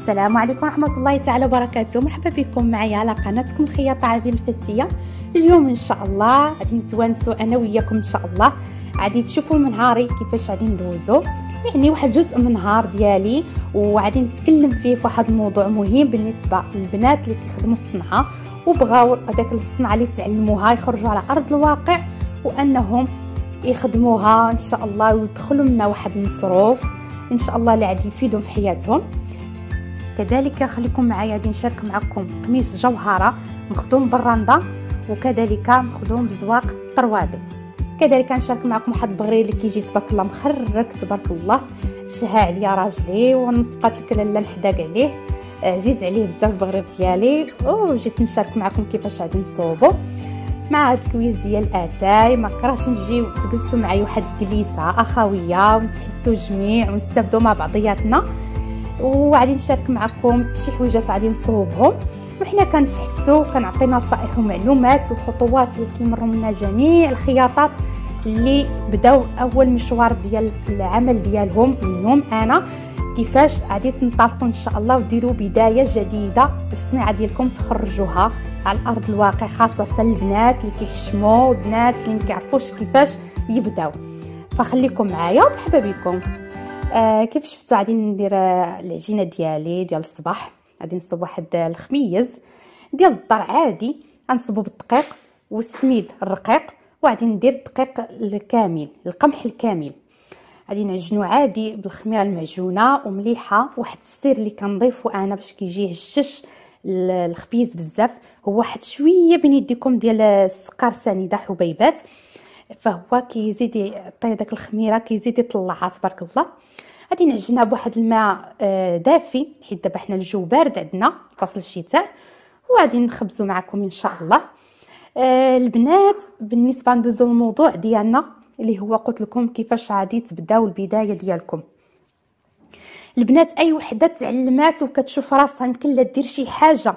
السلام عليكم ورحمه الله تعالى وبركاته. مرحبا بكم معايا على قناتكم الخياطه عابين الفاسيه. اليوم ان شاء الله غادي نتوانسوا انا وياكم ان شاء الله، غادي تشوفوا من نهاري كيفاش غادي ندوزو، يعني واحد جزء من النهار ديالي، وغادي نتكلم فيه في واحد الموضوع مهم بالنسبه للبنات اللي كيخدموا الصنعه وبغاو هذاك الصنعه اللي تعلموها يخرجوا على ارض الواقع وانهم يخدموها ان شاء الله ويدخلوا منها واحد المصروف ان شاء الله اللي غادي يفيدهم في حياتهم. كذلك خليكم معايا، غادي نشارك معكم قميص جوهره مخدوم بالرنده وكذلك مخدوم بزواق طروادي. كذلك نشارك معكم واحد البغري اللي كيجي تبارك الله مخرك تبارك الله، تشهى عليا راجلي ونطقات لك لاله نحداق عليه، عزيز عليه بزاف البغري ديالي، وجيت نشارك معكم كيفاش غادي نصوبو مع هاد الكويز ديال الاتاي. ما كرهتش نجيو تجلسوا معايا واحد الجليسه اخويه ونتحدثوا جميع ونستافدوا مع بعضياتنا، وغادي نشارك معكم شي حويجات غادي نصوبهم وحنا كنتحدثوا كنعطي نصائح ومعلومات وخطوات اللي كيمروا منها جميع الخياطات اللي بداو اول مشوار ديال العمل ديالهم منهم انا، كيفاش غادي تنطلقوا ان شاء الله وديروا بدايه جديده الصناعه ديالكم تخرجوها على ارض الواقع، خاصه البنات اللي كيحشموا والبنات اللي ما كيعرفوش كيفاش يبداو. فخليكم معايا ومرحبا بكم. كيف شفتوا غادي ندير العجينه ديالي ديال الصباح. غادي نصب واحد الخميز ديال الدار عادي، غنصبو بالدقيق والسميد الرقيق، وغادي ندير الدقيق الكامل القمح الكامل. غادي نعجنو عادي بالخميره المعجونه ومليحه. واحد السر اللي كنضيفو انا باش كيجي هشش الخبيز بزاف هو واحد شويه بين يديكم ديال السكر سنيده حبيبات، فهو كيزيد يعطي داك الخميره كيزيد يطلعها تبارك الله. غادي نعجنها بواحد الماء دافي حيت دابا حنا الجو بارد عندنا فصل الشتاء، وغادي نخبزو معكم ان شاء الله. البنات بالنسبه ندوزو الموضوع ديالنا اللي هو قلت لكم كيفاش غادي تبداو البدايه ديالكم. البنات اي وحده تعلمات وكتشوف راسها يمكن لا دير شي حاجه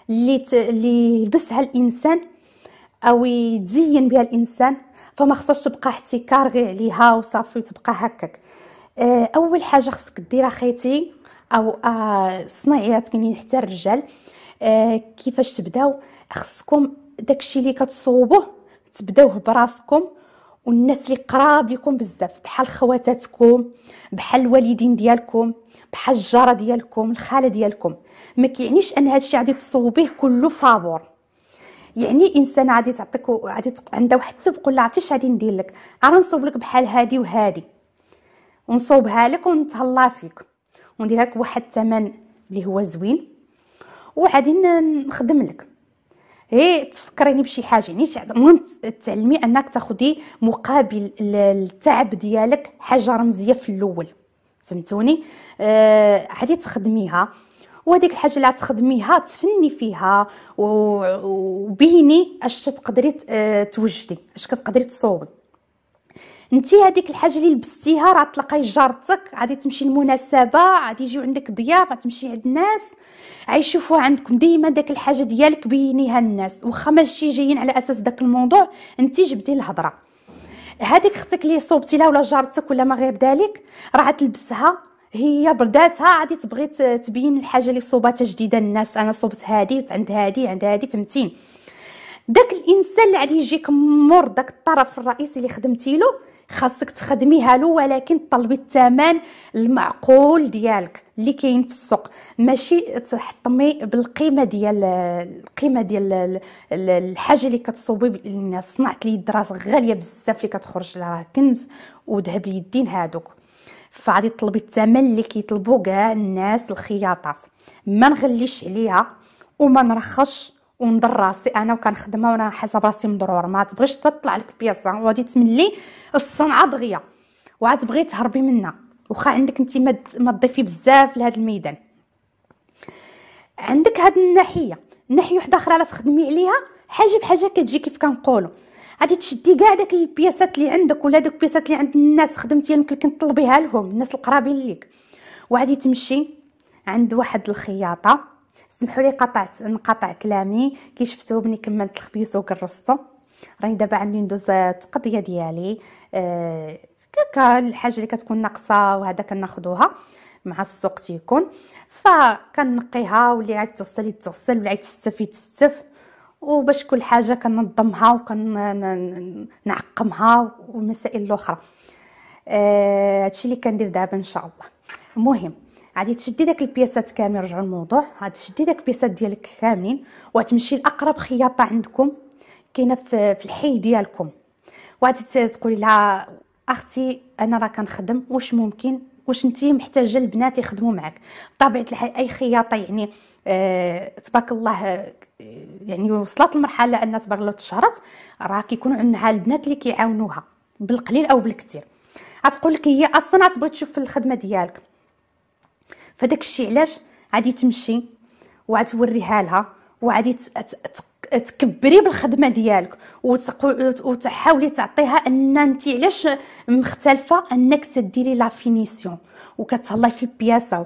اللي يلبسها الانسان او يتزين بها الانسان، فما خصهاش تبقى احتكار غير عليها وصافي وتبقى هكاك. اول حاجه خصك ديرها خيتي او صناعيات كاينين حتى الرجال. كيفاش تبداو؟ خصكم داكشي اللي كتصوبوه تبداوه براسكم والناس اللي قراب لكم بزاف، بحال خواتاتكم، بحال الوالدين ديالكم، بحال الجاره ديالكم، الخاله ديالكم. ما كيعنيش ان هادشي غادي تصوبيه كله فابور، يعني انسان غادي تعطيك غادي عندها واحد تبقول لها عرفتي غادي ندير لك، راه نصوب لك بحال هادي وهادي ونصوبها لك ونتهلا فيك وندير لك واحد الثمن اللي هو زوين وغادي نخدم لك. هي تفكريني بشي حاجه، يعني المهم تعلمي انك تاخدي مقابل التعب ديالك حاجه رمزيه في الاول، فهمتوني؟ غادي تخدميها وهذيك الحاجه اللي غتخدميها تفني فيها وبيني اش تقدري توجدي، اش كتقدري تصوبي انتي. هذيك الحاجه اللي لبستيها راه تلقاي جارتك غادي تمشي للمناسبه، غادي يجيو عندك ضياف، غتمشي عند الناس غيشوفوها عندكم. ديما داك الحاجه ديالك بينيها الناس واخا ماشي جايين على اساس داك الموضوع، انتي جبدي الهضره. هذيك اختك اللي صوبتي لها ولا جارتك ولا ما غير ذلك راه تلبسها هي برداتها، غادي تبغي تبين الحاجه اللي صوباتها جديده للناس، انا صوبت هذه عند هذه عند هذه، فهمتيني؟ داك الانسان اللي غادي يجيك مور داك الطرف الرئيسي اللي خدمتي له خاصك تخدميها له، ولكن طلبي الثمن المعقول ديالك اللي كاين في السوق، ماشي تحطمي بالقيمه ديال الحاجه اللي كتصوبي للناس. صنعه اليد راه غاليه بزاف اللي كتخرج راه كنز وذهب اليدين هادوك، فغادي تطلبي الثمن اللي كيطلبوا كاع الناس الخياطات. ما نغليش عليها وما نرخصش وندر راسي انا وكنخدمها وانا حاسه براسي مضرور. ما تبغيش تطلع لك بياسه وغادي تملي الصنعه دغيا وغتبغي تهربي منها واخا عندك انت ما تضيفي بزاف لهذا الميدان. عندك هاد الناحيه وحده اخرى لا تخدمي عليها حاجه بحاجه كتجي كيف كنقولوا. غادي تشدي كاع داك البياسات اللي عندك ولا دوك البياسات اللي عند الناس خدمتي يمكن كنطلبيها لهم الناس القرابين ليك، وغادي تمشي عند واحد الخياطه. سمحوا لي نقاطع كلامي، كي شفتوا بني كملت الخبيز وكرستو راني دابا عندي ندوز التقضيه ديالي. كاكا الحاجه اللي كتكون ناقصه وهذا كناخذوها مع السوق تيكون. فكنقيها واللي عاد تغسل يتغسل واللي عاد تستف يتستف، وباش كل حاجه كننظمها وكنعقمها والمسائل الاخرى. هادشي اللي كندير دابا ان شاء الله. المهم غادي تشدي داك البياسات كاملين، نرجعوا للموضوع. غادي تشدي داك البياسات ديالك كاملين وغتمشي لاقرب خياطه عندكم كاينه في الحي ديالكم، وغادي تقولي لها اختي انا راه كنخدم، واش ممكن، واش انتي محتاجه البنات يخدموا معك؟ بطبيعه الحال اي خياطه يعني تبارك الله يعني وصلت لمرحله ان تبارك الله تشهرت، راه كيكونوا عندها البنات اللي كيعاونوها بالقليل او بالكثير. غتقول لك هي اصلا غتبغي تشوف الخدمه ديالك، فداك الشيء علاش غادي تمشي وغتوريها لها وغادي تكبري بالخدمه ديالك وتحاولي تعطيها ان انت علاش مختلفه، انك تديري لا فينيسيون وكتهلاي في البياسه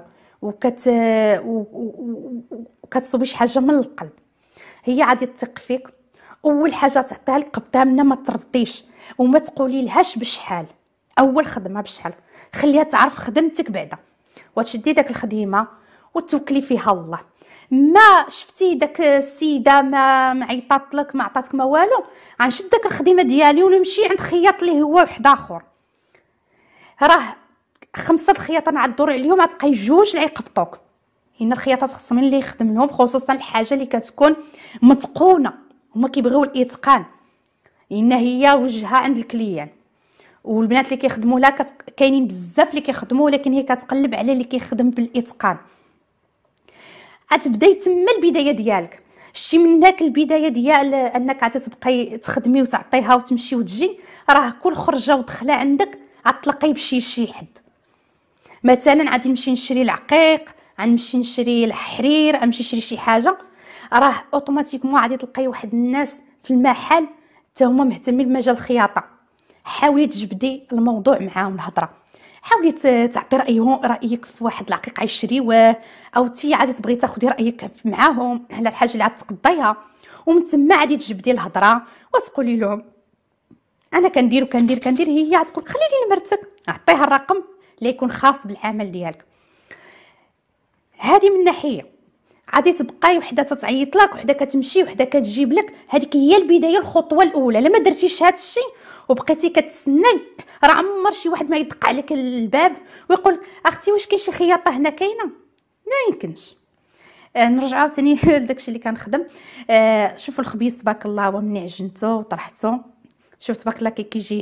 وكتصوبي شي حاجه من القلب. هي غادي تثق فيك. اول حاجه تعطيها لك قبطها منها، ما ترديش وما تقولي لهاش بشحال. اول خدمه بشحال، خليها تعرف خدمتك بعدا، وتشدي داك الخديمه وتوكلي فيها الله. ما شفتي داك السيده ما عيطات لك، ما عطاتك ما والو، غنشد داك الخديمه ديالي ونمشي عند خياط اللي هو واحد اخر. راه 5 الخياطه نعدوا عليهم غتلقاي 2 اللي يقبطوك. هنا الخياطات خصهم اللي يخدم لهم، خصوصا الحاجه اللي كتكون متقونه، هما كيبغيو الاتقان، لان هي وجهها عند الكليان. والبنات اللي كيخدموا لها كاينين بزاف اللي كيخدموا، ولكن هي كتقلب على اللي كيخدم بالاتقان. غتبداي تما البدايه ديالك. شتي من داك البدايه ديال انك عاد تبقاي تخدمي وتعطيها وتمشي وتجي، راه كل خرجه ودخله عندك غتلقاي بشي حد. مثلا غادي نمشي نشري العقيق، غنمشي نشري الحرير، غنمشي نشري شي حاجه، راه اوتوماتيكمون غادي تلقاي واحد الناس في المحل حتى هما مهتمين بمجال الخياطه. حاولي تجبدي الموضوع معاهم الهضره، حاولي تعطي رايك في واحد العقيق يشريوه، او تي عادي تبغي تاخدي رايك معاهم على الحاجه اللي عاد تقضيها، ومن تما عادي تجبدي الهضره وتقولي لهم انا كندير وكندير. هي غتقول خلي لي مرتك، عطيها الرقم اللي يكون خاص بالعمل ديالك. هذه من ناحيه. غادي تبقاي وحده تتعيط لك، وحده كتمشي، وحده كتجيب لك. هذيك هي البدايه، الخطوه الاولى. لما درتيش هذا الشيء وبقيتي كتسناي، راه عمر شي واحد ما يدق عليك الباب ويقول اختي واش كاين شي خياطه هنا كاينه؟ لا يمكنش. نرجع عاوتاني لداكشي اللي كنخدم. شوفوا الخبيز تبارك الله، هو مني عجنته وطرحته، شوف تبارك الله كيجي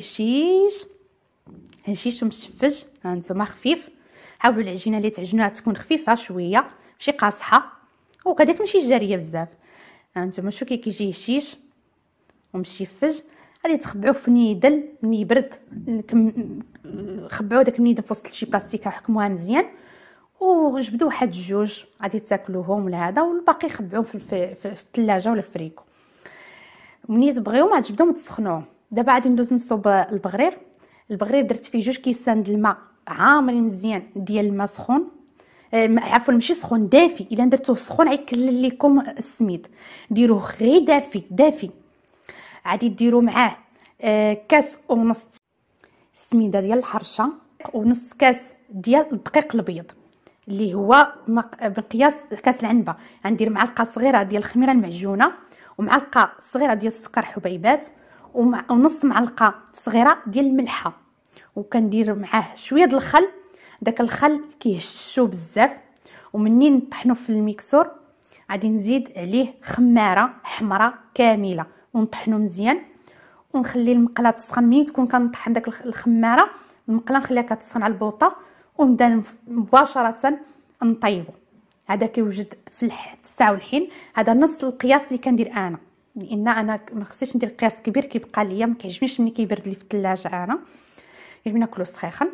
هشيش ومشفج. ها انتما خفيف. حاولوا العجينه اللي تعجنوها تكون خفيفه شويه، ماشي قاصحه وكذاك ماشي جاريه بزاف. ها انتما شو كيجي هشيش ومشفج. غادي تخبعوه في نيدل من يبرد. خبعوا داك النيدل في وسط شي بلاستيكه وحكموها مزيان، وجبدوا واحد 2 غادي تاكلوهم لهذا، والباقي خبعوه في الثلاجه ولا الفريكو. منين تبغيو ما تجبدوهم وتسخنوهم. دابا غادي ندوز نصوب البغرير. درت فيه 2 كيسان د الماء عامرين مزيان ديال الماء سخون، عفوا ماشي سخون، دافي. الا درتوه سخون غيكلل لكم السميد. ديروه غير دافي. غادي ديروا معاه كاس ونص السميده ديال الحرشه، ونص كاس ديال الدقيق الابيض اللي هو بقياس كاس العنبه. غندير معلقه صغيره ديال الخميره المعجونه، ومعلقه صغيره ديال السكر حبيبات، ونص معلقه صغيره ديال الملحه، وكندير معاه شويه ديال الخل. داك الخل كيهشو بزاف. ومنين نطحنو في الميكسور غادي نزيد عليه خماره حمراء كامله ونطحنو مزيان، ونخلي المقله تسخن. ملي تكون كنطحن داك الخماره، المقله نخليها كتسخن على البوطه ونبدا مباشره نطيبو. هذا كيوجد في الساعه والحين. هذا نص القياس اللي كندير انا، لان انا ما خصنيش ندير قياس كبير كيبقى ليا، ما كيعجبنيش ملي كيبرد لي في الثلاجه. انا كيعجبني ناكلو سخيخن.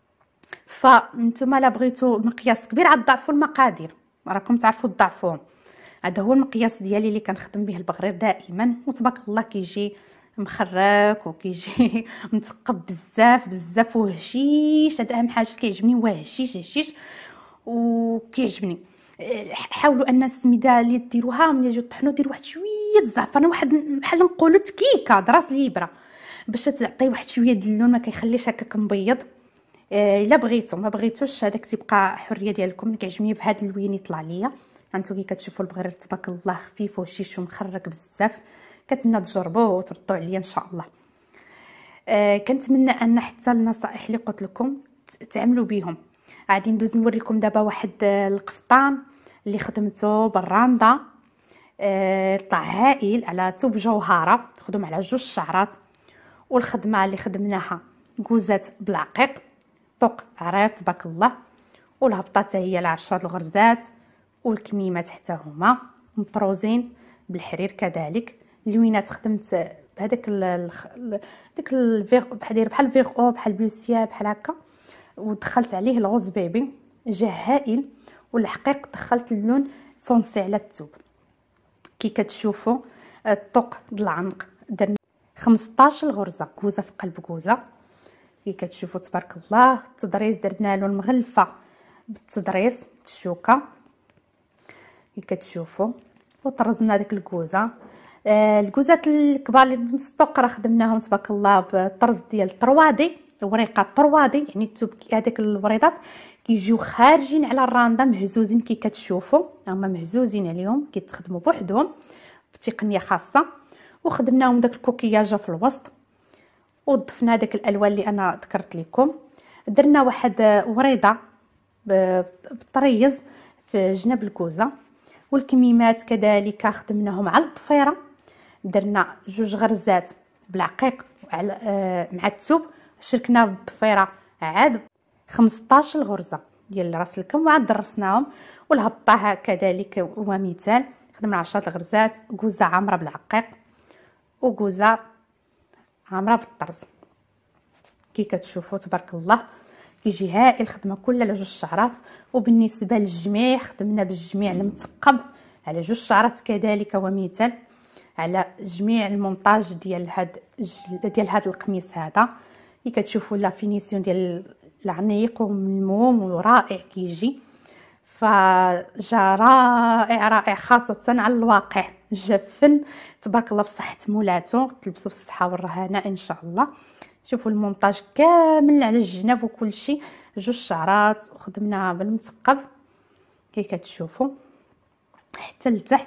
فانتوما لا بغيتو مقياس كبير عاد ضعفوا المقادير، راكم تعرفوا تضعفوهم. هذا هو المقياس ديالي اللي كنخدم به البغرير دائما، وتبارك الله كيجي مخرك وكيجي مثقب بزاف وهشيش. هذا اهم حاجه كيعجبني، هو هشيش وكيعجبني. حاولوا ان السميده اللي ديروها ملي تجيو طحنوا ديروا واحد شويه الزعفران، واحد بحال نقولوا تكيكه دراس الابره، باش تعطي واحد شويه د اللون، ما كيخليش هكاك مبيض. الا بغيتو ما بغيتوش هذاك تيبقى حريه ديالكم. كيعجبني بهذا اللوين يطلع ليا. هانتو كي كتشوفوا البغير تبارك الله خفيف وشيش ومخرك بزاف. كنتمنى تجربوه وتردوا عليا ان شاء الله. كنتمنى ان حتى النصائح اللي قلت لكم تعملوا بهم. غادي ندوز نوريكم دابا واحد القفطان اللي خدمته بالراندا. طلع هائل على توب جوهره، خدم على 2 شعرات. والخدمه اللي خدمناها كوزات بالعقيق طوق عريض تبارك الله. والهبطه حتى هي ل10 الغرزات. والكميمات حتى هما مطروزين بالحرير كذلك. اللوينات خدمت بهذاك داك الفيغ بحال فيغ او بحال بلوسيا بحال هكا. ودخلت عليه الغوز بيبي جا هائل. والحقيق دخلت اللون فونسي على الثوب كي كتشوفوا. الطوق د العنق درنا 15 غرزه، كوزه في قلب كوزه كي كتشوفوا تبارك الله. التضريز درنا له المغلفه بالتضريز الشوكه كي كتشوفوا. وطرزنا داك الكوزه. الكوزات الكبار اللي في السوق راه خدمناهم تبارك الله بالطرز ديال الطروادي، وريقه الطروادي يعني الثوب هذاك الوريضات كيجيو خارجين على الراندا مهزوزين كي كتشوفوا. هما مهزوزين عليهم كيتخدموا بوحدهم بتقنيه خاصه. وخدمناهم داك الكوكياجه في الوسط. وضفنا داك الالوان اللي انا ذكرت لكم. درنا واحد وريضه بالطريز في جناب الكوزه. والكميمات كذلك خدمناهم على الضفيره. درنا 2 غرزات بالعقيق مع الثوب. شركنا بالضفيره عاد 15 غرزه ديال راس الكم وعاد درسناهم. والهبطه كذلك ومثال خدمنا 10 غرزات. كوزه عامره بالعقيق وكوزه عامره بالطرز كي كتشوفوا تبارك الله. كيجي هائل الخدمه كلها على 2 شعرات. وبالنسبه للجميع خدمنا بالجميع المثقب على 2 شعرات كذلك ومثال على جميع المونتاج ديال هاد القميص هذا كي كتشوفوا لا فينيسيون ديال العنيق وملموم ورائع كيجي. فجا رائع خاصه على الواقع. جا فن تبارك الله بصحه مولاتو. تلبسوا بالصحه والرهانه ان شاء الله. شوفوا المونتاج كامل على الجناب وكل شيء 2 شعرات. وخدمناها بالمثقب كي كتشوفوا حتى لتحت.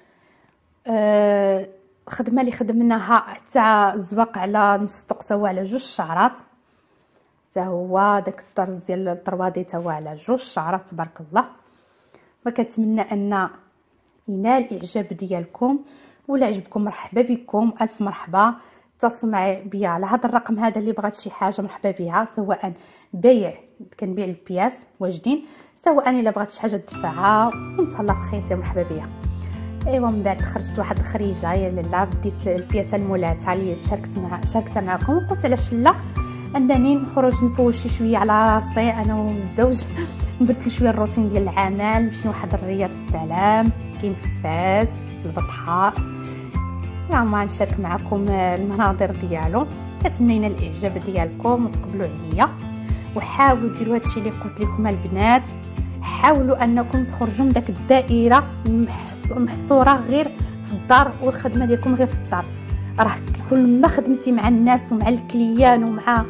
خدمه اللي خدمناها حتى الزواق على نص طوق توا على 2 شعرات. حتى هو داك الطرز ديال الطروادي توا على 2 شعرات تبارك الله. وكنتمنى ان ينال الاعجاب ديالكم. ولا عجبكم مرحبا بكم، الف مرحبا. اتصلوا معي بيا على هذا الرقم هذا اللي بغات شي حاجه مرحبا بها، سواء بيع كنبيع البياس واجدين، سواء الا بغات شي حاجه تدفعها ونتهلا في خيتي مرحبا بيا. ايوا من بعد خرجت واحد الخريجه يا لاله بديت البياسه المولاتها اللي شاركتها معكم. وقلت علاش لا انني نخرج نفوش شويه على راسي انا والزوج، نبدل شويه الروتين ديال العمل. مشينا واحد الرياض السلام كاين في فاس البطحاء. ما نشارك معكم المناظر ديالو. كتمنينا الاعجاب ديالكم وتقبلوا عليا. وحاولوا ديروا هادشي اللي قلت لكم البنات. حاولوا انكم تخرجوا من داك الدائره محصوره غير في الدار والخدمه ديالكم غير في الدار. راه كل ما خدمتي مع الناس ومع الكليان ومع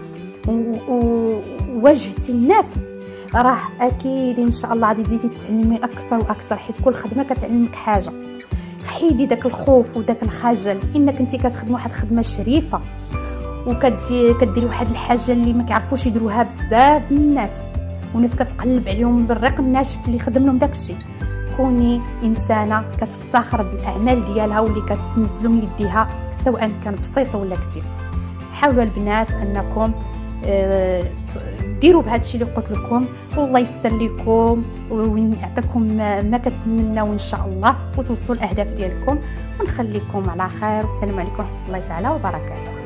وواجهتي الناس راه اكيد ان شاء الله غادي تزيدي تتعلمي اكثر واكثر، حيت كل خدمه كتعلمك حاجه. حيدي داك الخوف وداك الخجل، انك انت كتخدمي واحد الخدمه شريفه وكديري واحد الحاجه اللي ما كيعرفوش يديروها بزاف من الناس، والناس كتقلب عليهم بالريق الناشف اللي خدم لهم داكشي. كوني انسانه كتفتخر بالاعمال ديالها واللي كتنزلو من يديها سواء كان بسيط ولا كثير. حاولوا البنات انكم ديروا بهذا الشيء اللي قلت لكم، والله يسر لكم ويعطيكم ما كتمناو ان شاء الله وتوصلوا الاهداف ديالكم. ونخليكم على خير والسلام عليكم ورحمه الله تعالى وبركاته.